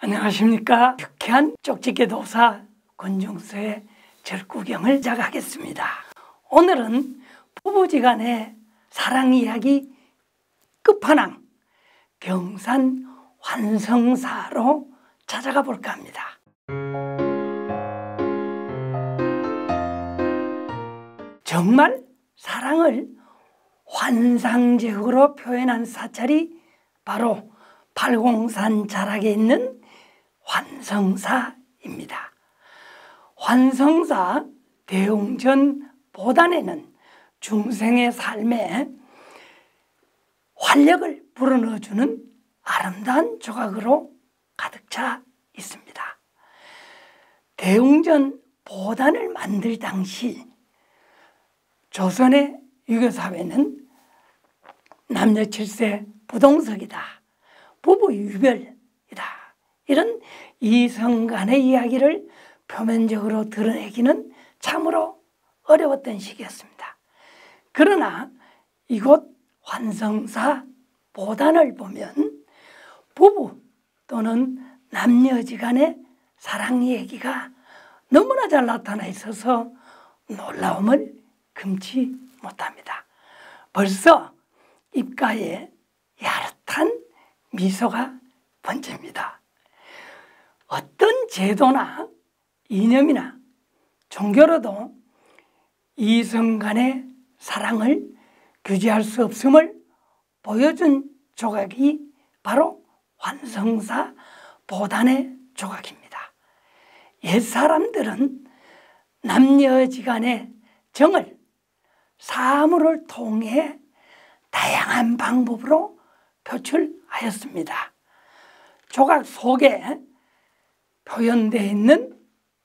안녕하십니까. 유쾌한 쪽집게 도사 권중서의 절구경을 시작하겠습니다. 오늘은 부부지간의 사랑 이야기 끝판왕 경산 환성사로 찾아가 볼까 합니다. 정말 사랑을 환상적으로 표현한 사찰이 바로 팔공산 자락에 있는 환성사입니다. 환성사 대웅전 보단에는 중생의 삶에 활력을 불어넣어주는 아름다운 조각으로 가득 차 있습니다. 대웅전 보단을 만들 당시 조선의 유교사회는 남녀 7세 부동석이다, 부부 유별이다, 이런 이성 간의 이야기를 표면적으로 드러내기는 참으로 어려웠던 시기였습니다. 그러나 이곳 환성사 보단을 보면 부부 또는 남녀지간의 사랑 얘기가 너무나 잘 나타나 있어서 놀라움을 금치 못합니다. 벌써 입가에 야릇한 미소가 번집니다. 어떤 제도나 이념이나 종교로도 이성 간의 사랑을 규제할 수 없음을 보여준 조각이 바로 환성사 보단의 조각입니다. 옛사람들은 남녀지간의 정을 사물을 통해 다양한 방법으로 표출하였습니다. 조각 속에 표현되어 있는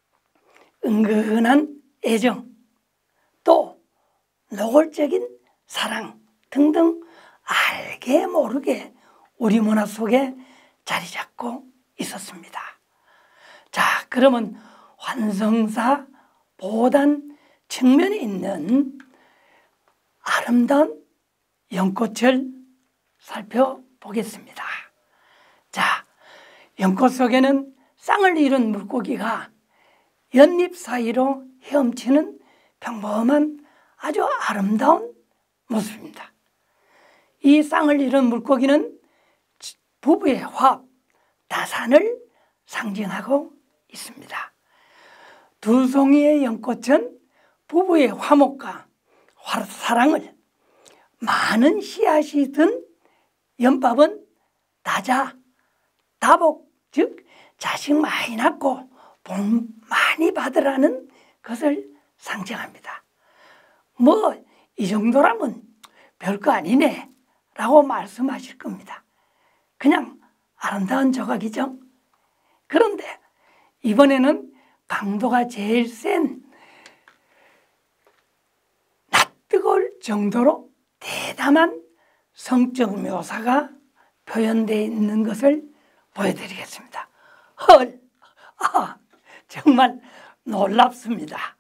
은근한 애정, 또 노골적인 사랑 등등 알게 모르게 우리 문화 속에 자리 잡고 있었습니다. 자, 그러면 환성사 보단 측면에 있는 아름다운 연꽃을 살펴보겠습니다. 자, 연꽃 속에는 쌍을 이룬 물고기가 연잎 사이로 헤엄치는 평범한 아주 아름다운 모습입니다. 이 쌍을 이룬 물고기는 부부의 화합, 다산을 상징하고 있습니다. 두 송이의 연꽃은 부부의 화목과 사랑을, 많은 씨앗이 든 연밥은 다자, 다복, 즉 자식 많이 낳고 복 많이 받으라는 것을 상징합니다. 뭐 이 정도라면 별거 아니네 라고 말씀하실 겁니다. 그냥 아름다운 조각이죠. 그런데 이번에는 강도가 제일 센 낯뜨거울 정도로 대담한 성적 묘사가 표현되어 있는 것을 보여드리겠습니다. 헐, 정말 놀랍습니다.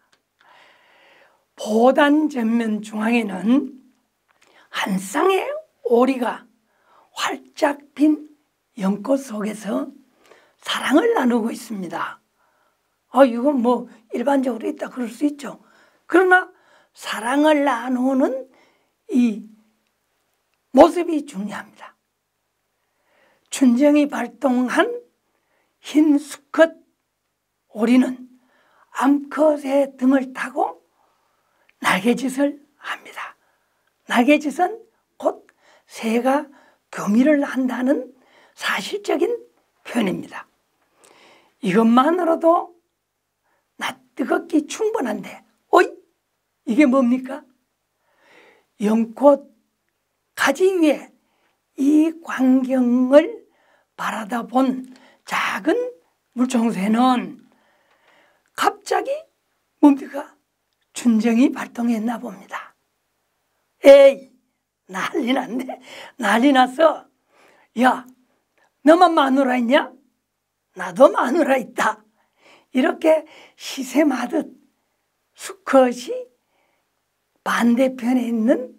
보단 전면 중앙에는 한 쌍의 오리가 활짝 핀 연꽃 속에서 사랑을 나누고 있습니다. 이건 뭐 일반적으로 있다 그럴 수 있죠. 그러나 사랑을 나누는 이 모습이 중요합니다. 춘정이 발동한 흰 수컷 오리는 암컷의 등을 타고 날개짓을 합니다. 날개짓은 곧 새가 교미를 한다는 사실적인 표현입니다. 이것만으로도 낯뜨겁기 충분한데, 이게 뭡니까? 연꽃 가지 위에 이 광경을 바라다 본 작은 물총새는 갑자기 뭡니까? 춘정이 발동했나 봅니다. 에이, 난리 났네. 난리 났어. 야, 너만 마누라 있냐? 나도 마누라 있다. 이렇게 시샘하듯 수컷이 반대편에 있는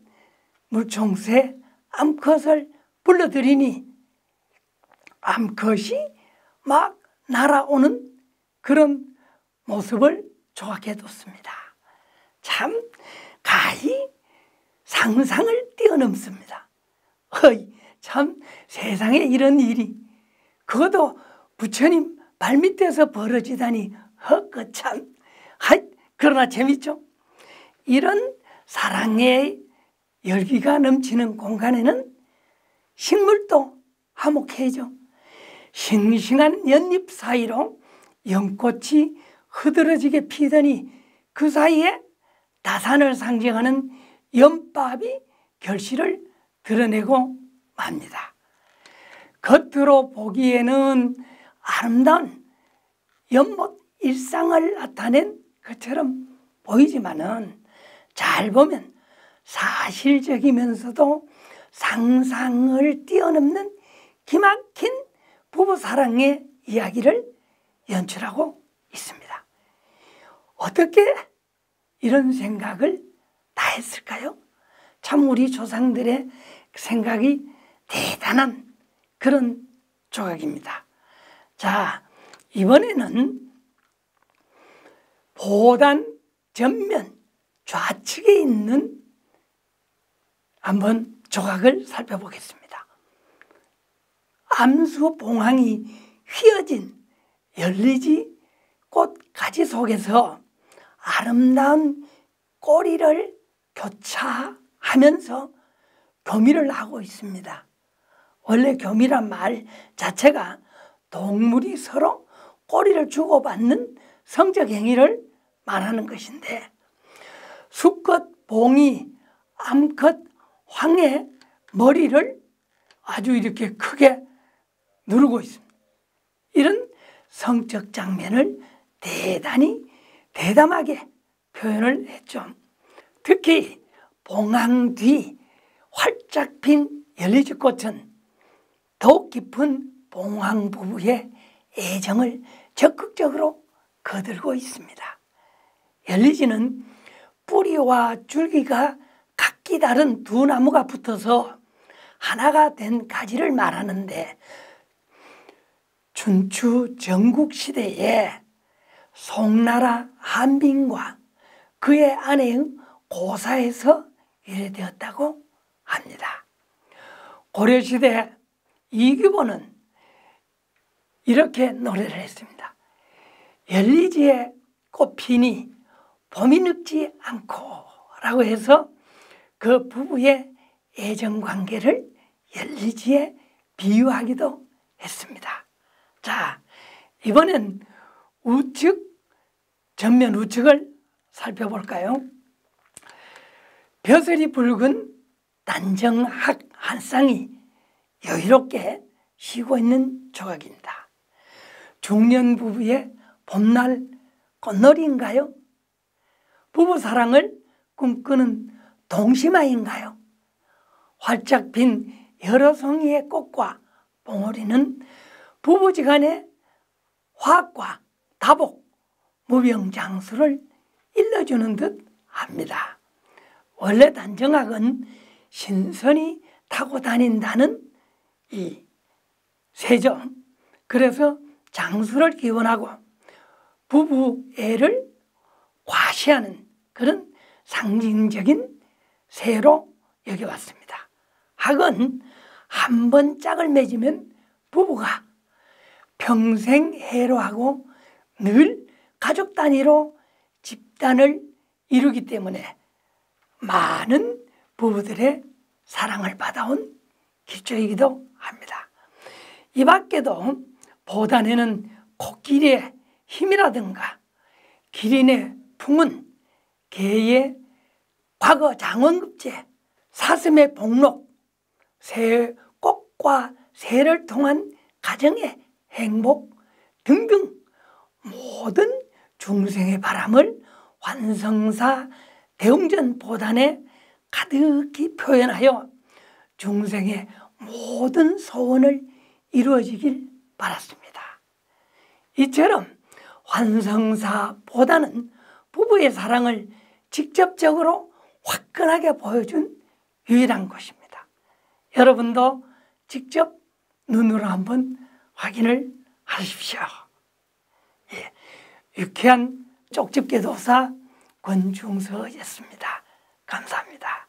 물총새 암컷을 불러들이니 암컷이 막 날아오는 그런 모습을 조각해뒀습니다. 참 가히 상상을 뛰어넘습니다. 참 세상에 이런 일이, 그것도 부처님 발밑에서 벌어지다니 참. 그러나 재밌죠. 이런 사랑의 열기가 넘치는 공간에는 식물도 화목해져 싱싱한 연잎 사이로 연꽃이 흐드러지게 피더니 그 사이에 다산을 상징하는 연밥이 결실을 드러내고 맙니다. 겉으로 보기에는 아름다운 연못 일상을 나타낸 것처럼 보이지만은 잘 보면 사실적이면서도 상상을 뛰어넘는 기막힌 부부사랑의 이야기를 연출하고 있습니다. 어떻게 이런 생각을 다 했을까요? 참 우리 조상들의 생각이 대단한 그런 조각입니다. 자, 이번에는 보단 전면 좌측에 있는 한번 조각을 살펴보겠습니다. 암수봉황이 휘어진 열리지 꽃가지 속에서 아름다운 꼬리를 교차하면서 교미를 하고 있습니다. 원래 교미란 말 자체가 동물이 서로 꼬리를 주고받는 성적 행위를 말하는 것인데, 수컷 봉이 암컷 황의 머리를 아주 이렇게 크게 누르고 있습니다. 이런 성적 장면을 대단히 대담하게 표현을 했죠. 특히 봉황 뒤 활짝 핀 열리지꽃은 더욱 깊은 봉황 부부의 애정을 적극적으로 거들고 있습니다. 열리지는 뿌리와 줄기가 각기 다른 두 나무가 붙어서 하나가 된 가지를 말하는데, 춘추 전국시대에 송나라 한빈과 그의 아내의 고사에서 유래되었다고 합니다. 고려시대 이규보는 이렇게 노래를 했습니다. 열리지에 꽃피니 봄이 늙지 않고 라고 해서 그 부부의 애정관계를 열리지에 비유하기도 했습니다. 자, 이번엔 우측, 전면 우측을 살펴볼까요? 벼슬이 붉은 단정학 한 쌍이 여유롭게 쉬고 있는 조각입니다. 중년 부부의 봄날 꽃놀이인가요? 부부사랑을 꿈꾸는 동심아인가요? 활짝 핀 여러 송이의 꽃과 봉오리는 부부지간의 화합과 다복, 무병장수를 일러주는 듯 합니다. 원래 단정학은 신선이 타고 다닌다는 이 세점, 그래서 장수를 기원하고 부부애를 과시하는 그런 상징적인 새로 여겨왔습니다. 학은 한 번 짝을 맺으면 부부가 평생 해로하고 늘 가족 단위로 집단을 이루기 때문에 많은 부부들의 사랑을 받아온 기초이기도 합니다. 이 밖에도 보단에는 코끼리의 힘이라든가 기린의 풍운, 개의 과거 장원급제, 사슴의 복록, 새의 꽃과 새를 통한 가정의 행복 등등 모든 중생의 바람을 환성사 대웅전 보단에 가득히 표현하여 중생의 모든 소원을 이루어지길 바랐습니다. 이처럼 환성사 보단은 부부의 사랑을 직접적으로 화끈하게 보여준 유일한 곳입니다. 여러분도 직접 눈으로 한번 확인을 하십시오. 예, 유쾌한 쪽집게도사 권중서였습니다. 감사합니다.